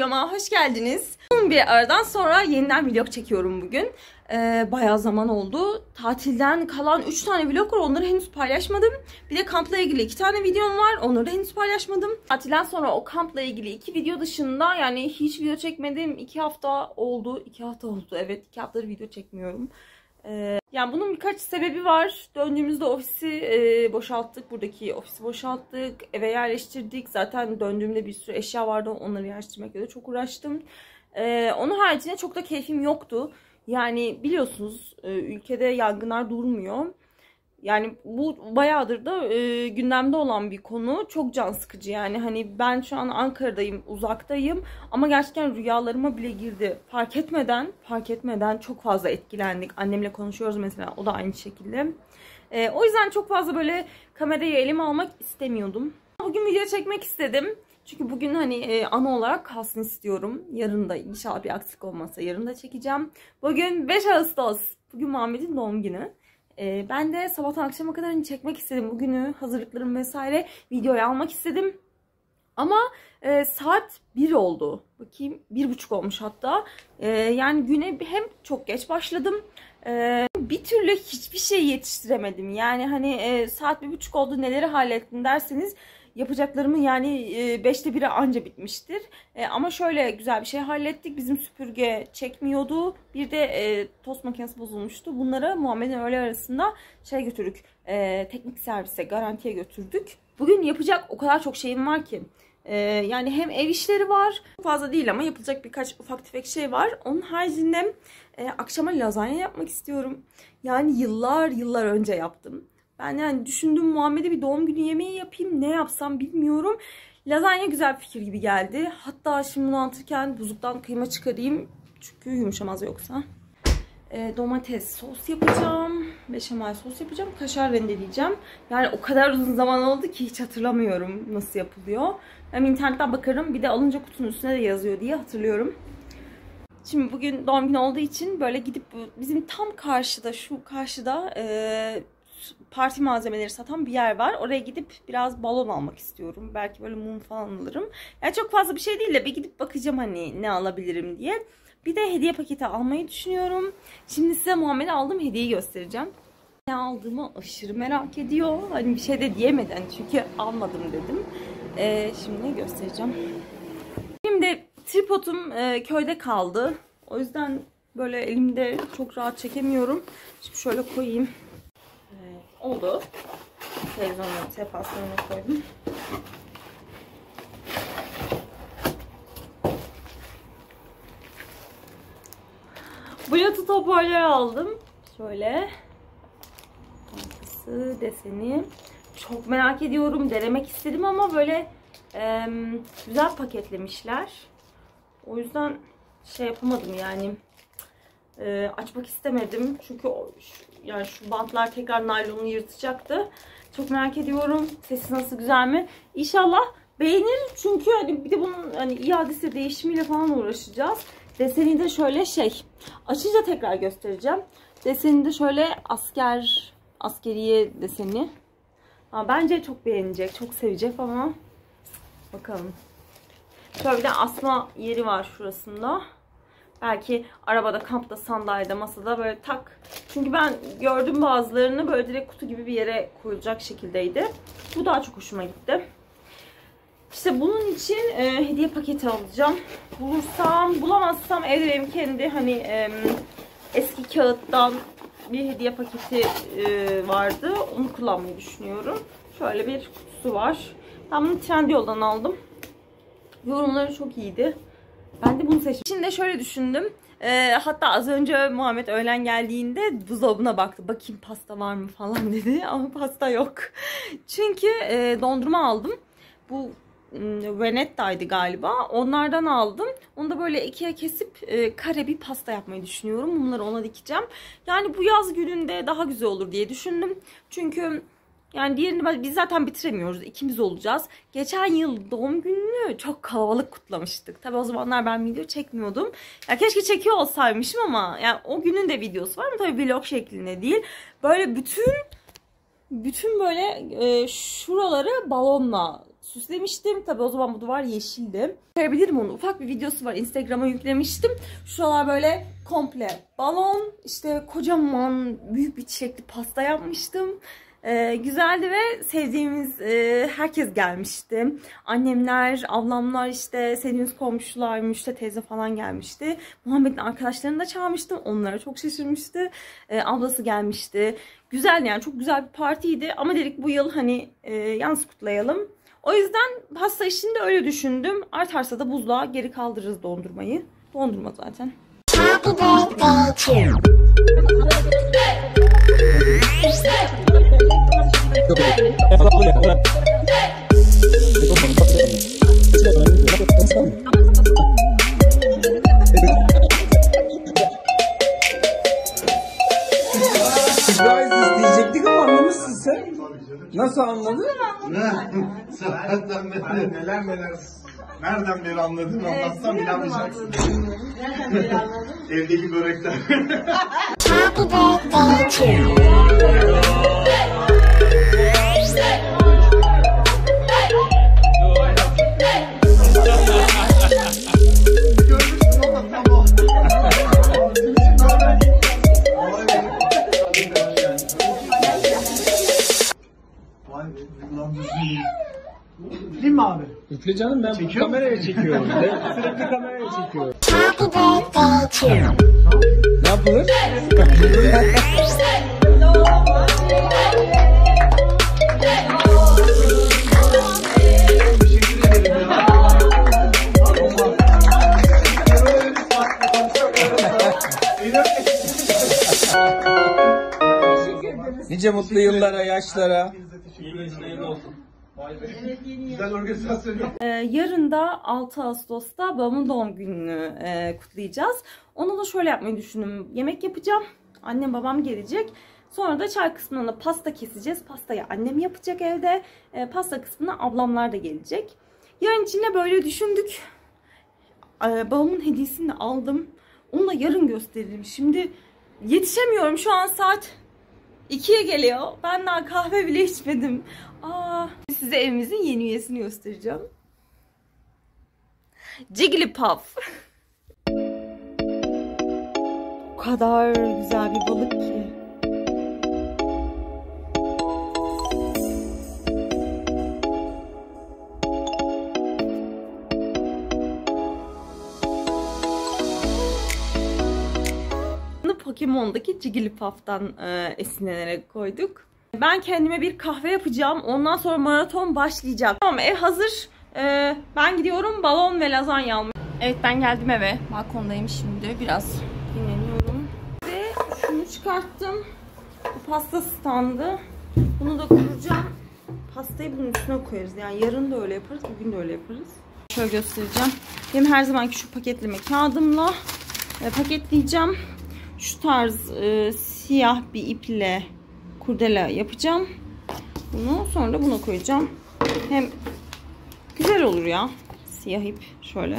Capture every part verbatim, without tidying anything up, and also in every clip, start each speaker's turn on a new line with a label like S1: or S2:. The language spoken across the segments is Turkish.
S1: vloguma hoş geldiniz. Uzun bir aradan sonra yeniden vlog çekiyorum bugün. Ee, bayağı zaman oldu. Tatilden kalan üç tane vlog var. Onları henüz paylaşmadım. Bir de kampla ilgili iki tane videom var. Onları da henüz paylaşmadım. Tatilden sonra o kampla ilgili iki video dışında yani hiç video çekmedim. iki hafta oldu. iki hafta oldu. Evet, iki haftadır video çekmiyorum. Ee, yani bunun birkaç sebebi var. Döndüğümüzde ofisi e, boşalttık. Buradaki ofisi boşalttık. Eve yerleştirdik. Zaten döndüğümde bir sürü eşya vardı. Onları yerleştirmekle de çok uğraştım. Ee, onun haricinde çok da keyfim yoktu. Yani biliyorsunuz e, ülkede yangınlar durmuyor. Yani bu bayağıdır da e, gündemde olan bir konu. Çok can sıkıcı yani. Hani ben şu an Ankara'dayım, uzaktayım. Ama gerçekten rüyalarıma bile girdi. Fark etmeden, fark etmeden çok fazla etkilendik. Annemle konuşuyoruz mesela. O da aynı şekilde. E, o yüzden çok fazla böyle kamerayı elime almak istemiyordum. Bugün video çekmek istedim. Çünkü bugün hani e, ana olarak kalsın istiyorum. Yarın da inşallah bir aksilik olmazsa yarın da çekeceğim. Bugün beş Ağustos. Bugün Muhammed'in doğum günü. E, ben de sabahtan akşama kadar hani çekmek istedim. Bugünü hazırlıklarım vesaire videoya almak istedim. Ama e, saat bir oldu. Bakayım bir buçuk olmuş hatta. E, yani güne hem çok geç başladım. E, bir türlü hiçbir şey yetiştiremedim. Yani hani e, saat bir buçuk oldu, neleri hallettim derseniz yapacaklarımın yani beşte biri anca bitmiştir. E, ama şöyle güzel bir şey hallettik. Bizim süpürge çekmiyordu. Bir de e, tost makinesi bozulmuştu. Bunları Muhammed'in öğle arasında şey götürdük. E, teknik servise, garantiye götürdük. Bugün yapacak o kadar çok şeyim var ki. E, yani hem ev işleri var. Fazla değil ama yapılacak birkaç ufak tefek şey var. Onun haricinde e, akşama lazanya yapmak istiyorum. Yani yıllar yıllar önce yaptım. Ben yani düşündüm, Muhammed'e bir doğum günü yemeği yapayım. Ne yapsam bilmiyorum. Lazanya güzel bir fikir gibi geldi. Hatta şimdi bunu anlatırken buzluktan kıyma çıkarayım. Çünkü yumuşamaz yoksa. E, domates sos yapacağım. Beşamel sos yapacağım. Kaşar rendeleyeceğim. Yani o kadar uzun zaman oldu ki hiç hatırlamıyorum nasıl yapılıyor. Hem internetten bakarım. Bir de alınca kutunun üstüne de yazıyor diye hatırlıyorum. Şimdi bugün doğum günü olduğu için böyle gidip bizim tam karşıda, şu karşıda e, parti malzemeleri satan bir yer var. Oraya gidip biraz balon almak istiyorum. Belki böyle mum falan alırım. Yani çok fazla bir şey değil de bir gidip bakacağım hani ne alabilirim diye. Bir de hediye paketi almayı düşünüyorum. Şimdi size Muhammed'e aldığım hediyeyi göstereceğim. Ne aldığımı aşırı merak ediyor. Hani bir şey de diyemeden çünkü almadım dedim. Ee, şimdi göstereceğim. Şimdi tripodum e, köyde kaldı. O yüzden böyle elimde çok rahat çekemiyorum. Şimdi şöyle koyayım. Evet, oldu. Televizyonun sehpasını koydum. Bluetooth hoparlör aldım. Şöyle. Arkası, deseni. Çok merak ediyorum. Denemek istedim ama böyle e, güzel paketlemişler. O yüzden şey yapamadım yani. E, açmak istemedim. Çünkü o, şu, yani şu bantlar tekrar naylonu yırtacaktı. Çok merak ediyorum. Sesi nasıl, güzel mi? İnşallah beğenir. Çünkü hani bir de bunun hani iadesi, değişimiyle falan uğraşacağız. Deseni de şöyle şey. Açınca tekrar göstereceğim. Deseni de şöyle asker, askeriye deseni. Ha, bence çok beğenecek, çok sevecek ama bakalım. Şöyle bir de asma yeri var şurasında. Belki arabada, kampta, sandalyede, masada böyle tak. Çünkü ben gördüm bazılarını böyle direkt kutu gibi bir yere koyulacak şekildeydi. Bu daha çok hoşuma gitti. İşte bunun için e, hediye paketi alacağım. Bulursam, bulamazsam evde benim kendi hani e, eski kağıttan bir hediye paketi e, vardı. Onu kullanmayı düşünüyorum. Şöyle bir kutusu var. Ben bunu Trendyol'dan aldım. Yorumları çok iyiydi. Ben de bunu seçtim. Şimdi şöyle düşündüm. E, hatta az önce Muhammed öğlen geldiğinde buzdolabına baktı. Bakayım pasta var mı falan dedi. Ama pasta yok. Çünkü e, dondurma aldım. Bu Venetta'ydı galiba. Onlardan aldım. Onu da böyle ikiye kesip e, kare bir pasta yapmayı düşünüyorum. Bunları ona dikeceğim. Yani bu yaz gününde daha güzel olur diye düşündüm. Çünkü yani diğerini biz zaten bitiremiyoruz. İkimiz olacağız. Geçen yıl doğum gününü çok kalabalık kutlamıştık. Tabii o zamanlar ben video çekmiyordum. Ya keşke çekiyor olsaymışım ama yani o günün de videosu var mı? Tabii vlog şeklinde değil. Böyle bütün bütün böyle e, şuraları balonla süslemiştim. Tabi o zaman bu duvar yeşildi. Görebilirim onu. Ufak bir videosu var. Instagram'a yüklemiştim. Şuralar böyle komple balon. İşte kocaman büyük bir çiçekli pasta yapmıştım. Ee, güzeldi ve sevdiğimiz e, herkes gelmişti. Annemler, ablamlar, işte sevdiğimiz komşular, Müşte teyze falan gelmişti. Muhammed'in arkadaşlarını da çağırmıştım. Onlara çok şaşırmıştı. Ee, ablası gelmişti. Güzel, yani çok güzel bir partiydi. Ama dedik bu yıl hani e, yalnız kutlayalım. O yüzden pasta işini de öyle düşündüm. Artarsa da buzluğa geri kaldırırız dondurmayı. Dondurma zaten. Happy birthday to
S2: İbrahim diyecektik ama anlamışsın sen. Nasıl anladın?
S3: Ne? Sabahtan beri neler neler. Nereden beri anladın? Anlatsam inanmayacaksın.
S4: Nereden beri anladın?
S3: Evdeki börekler.
S5: Happy birthday to you.
S3: Görmüştüm ama tam o. Vay be, ulan düzgün. Değil mi abi?
S2: Üfle canım, ben bu kameraya çekiyorum. Ben sürekli kameraya çekiyorum.
S5: Happy birthday to you.
S2: Ne yapılır? Nice mutlu yıllara, yaşlara.
S3: Güzel organizasyon.
S1: Ee, yarın da altı Ağustos'ta babamın doğum gününü e, kutlayacağız. Onu da şöyle yapmayı düşündüm. Yemek yapacağım. Annem babam gelecek. Sonra da çay kısmına da pasta keseceğiz. Pastayı annem yapacak evde. E, pasta kısmına ablamlar da gelecek. Yarın için de böyle düşündük. Ee, babamın hediyesini de aldım. Onu da yarın gösteririm. Şimdi yetişemiyorum. Şu an saat ikiye geliyor. Ben daha kahve bile içmedim. Aa, size evimizin yeni üyesini göstereceğim. Jigglypuff. O kadar güzel bir balık ki. Pokemon'daki Jigglypuff'tan e, esinlenerek koyduk. Ben kendime bir kahve yapacağım. Ondan sonra maraton başlayacak. Tamam, ev hazır. Ee, ben gidiyorum balon ve lazanya almaya. Evet, ben geldim eve. Balkondayım şimdi. Biraz dinleniyorum. Ve şunu çıkarttım. Bu pasta standı. Bunu da kuracağım. Pastayı bunun üstüne koyarız. Yani yarın da öyle yaparız. Bugün de öyle yaparız. Şöyle göstereceğim. Benim her zamanki şu paketleme kağıdımla e, paketleyeceğim. Şu tarz e, siyah bir iple kurdela yapacağım. Bunu sonra da buna koyacağım. Hem güzel olur ya. Siyah ip şöyle.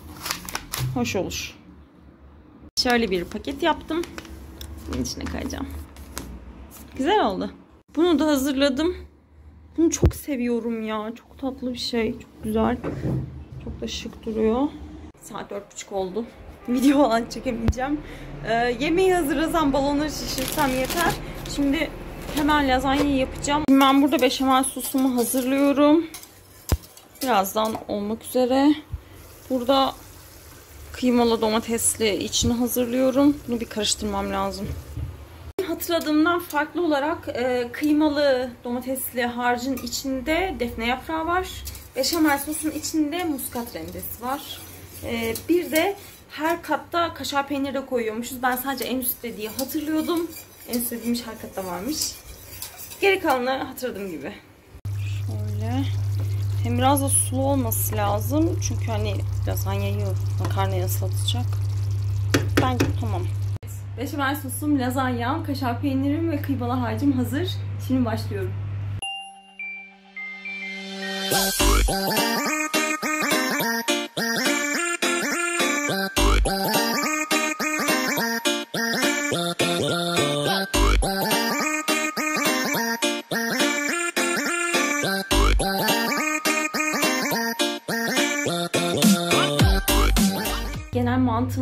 S1: Hoş olur. Şöyle bir paket yaptım. Bunun içine koyacağım. Güzel oldu. Bunu da hazırladım. Bunu çok seviyorum ya. Çok tatlı bir şey. Çok güzel. Çok da şık duruyor. Saat dört buçuk oldu. Video falan çekemeyeceğim. Ee, yemeği hazırlasam, balonları şişirsem yeter. Şimdi hemen lazanyayı yapacağım. Şimdi ben burada beşamel sosumu hazırlıyorum. Birazdan olmak üzere. Burada kıymalı domatesli içini hazırlıyorum. Bunu bir karıştırmam lazım. Hatırladığımdan farklı olarak e, kıymalı domatesli harcın içinde defne yaprağı var. Beşamel sosun içinde muskat rendesi var. E, bir de her katta kaşar peyniri de koyuyormuşuz. Ben sadece en üstte diye hatırlıyordum. En istediğim her katta varmış. Geri kalanları hatırladığım gibi. Şöyle. Hem biraz da sulu olması lazım. Çünkü hani lazanyayı makarnaya ıslatacak. Bence tamam. Beşamel sosum, lazanyam, kaşar peynirim ve kıymalı harcım hazır. Şimdi başlıyorum.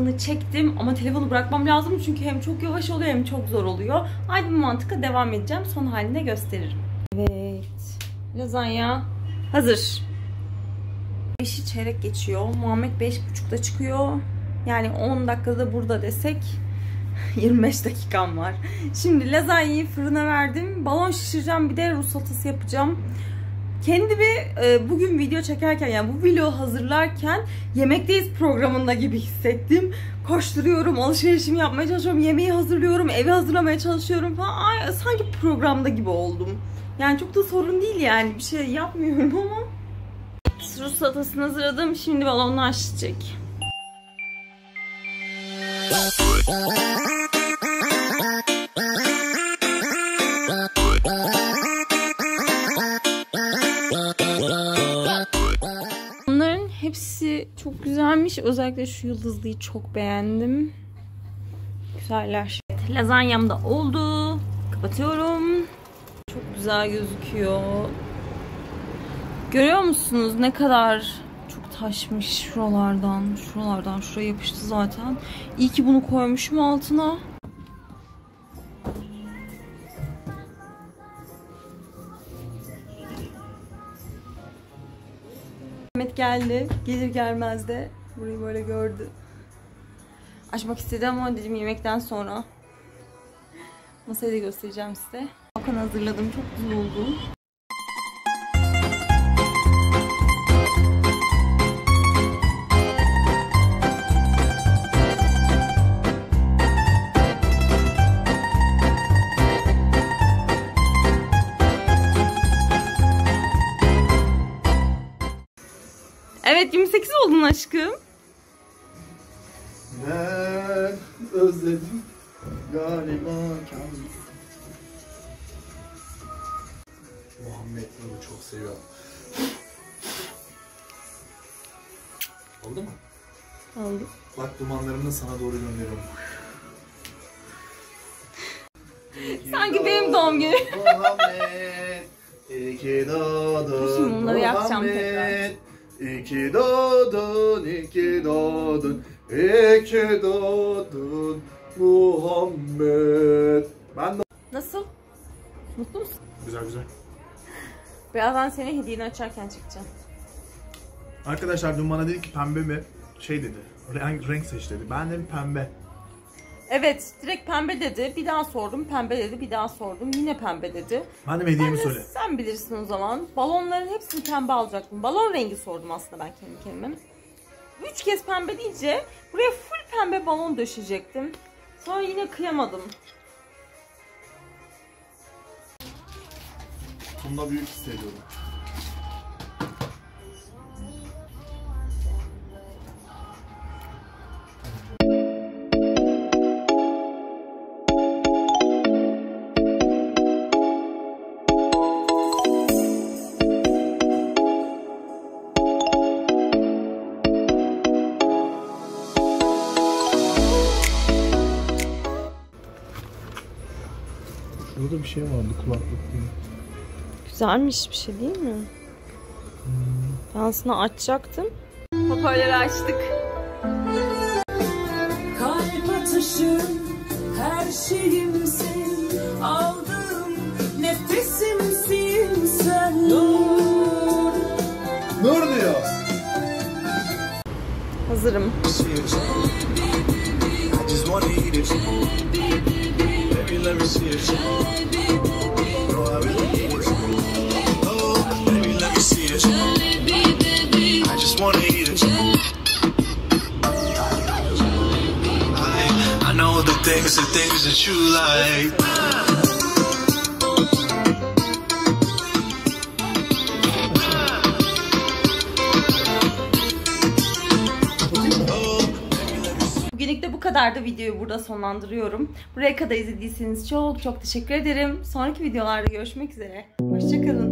S1: fotoğrafını çektim ama telefonu bırakmam lazım çünkü hem çok yavaş oluyor hem çok zor oluyor. Aynı bu mantıkla devam edeceğim. Son haline gösteririm. Evet. Lazanya hazır. beşi çeyrek geçiyor. Muhammed beş buçukta çıkıyor. Yani on dakikada burada desek yirmi beş dakikam var. Şimdi lazanyayı fırına verdim. Balon şişireceğim, bir de Rus salatası yapacağım. Kendimi e, bugün video çekerken, yani bu vlogu hazırlarken Yemekteyiz programında gibi hissettim. Koşturuyorum, alışverişimi yapmaya çalışıyorum, yemeği hazırlıyorum, evi hazırlamaya çalışıyorum falan. Ay, sanki programda gibi oldum. Yani çok da sorun değil, yani bir şey yapmıyorum ama. Rus salatasını hazırladım. Şimdi balonlar şişecek. Bunların hepsi çok güzelmiş. Özellikle şu yıldızlıyı çok beğendim. Güzeller. Evet, lazanyam da oldu. Kapatıyorum. Çok güzel gözüküyor. Görüyor musunuz ne kadar çok taşmış şuralardan. Şuralardan şuraya yapıştı zaten. İyi ki bunu koymuşum altına. Mehmet geldi. Gelir gelmez de burayı böyle gördü. Açmak istedi ama dedim yemekten sonra. Masayı da göstereceğim size. Bakın hazırladım. Çok güzel oldu. Evet, yirmi sekiz oldun aşkım.
S3: Ben özledim galiba kendimi. Muhammed bunu çok seviyor. Oldu mu?
S1: Oldu.
S3: Bak dumanlarımı da sana doğru gönderiyorum.
S1: Sanki benim doğum günüm.
S3: Muhammed, iyi ki doğdun.
S1: Şimdi bunları yapacağım tekrar.
S3: İyi ki doğdun, iyi ki doğdun, iyi ki doğdun Muhammed. Ben de...
S1: Nasıl? Mutlu musun?
S3: Güzel güzel.
S1: Birazdan seni hediyeni açarken çıkacağım.
S3: Arkadaşlar dün bana dedi ki pembe mi? Şey dedi, renk, renk seç dedi. Ben de pembe.
S1: Evet, direkt pembe dedi. Bir daha sordum, pembe dedi. Bir daha sordum, yine pembe dedi.
S3: Ben de hediyemi söyle.
S1: Sen bilirsin o zaman. Balonların hepsini pembe alacaktım. Balon rengi sordum aslında ben kendi kendime. Üç kez pembe deyince buraya full pembe balon döşeyecektim. Sonra yine kıyamadım.
S3: Bunda büyük hissediyorum. Şurada bir şey vardı, kulaklık gibi.
S1: Güzelmiş bir şey değil mi? Hmm. Ben aslında açacaktım. Hoparlörü açtık.
S6: Kalp atışım, her şeyimsin, aldığım nefesimsin sen. Nur.
S3: Nur diyor.
S1: Hazırım.
S7: Let me see it. No, I really need it. Oh, baby, let me see it. I just wanna eat it. I, I know the things, the things that you like.
S1: Bugünlük de bu kadardı. Videoyu burada sonlandırıyorum. Buraya kadar izlediyseniz çok çok teşekkür ederim. Sonraki videolarda görüşmek üzere. Hoşçakalın.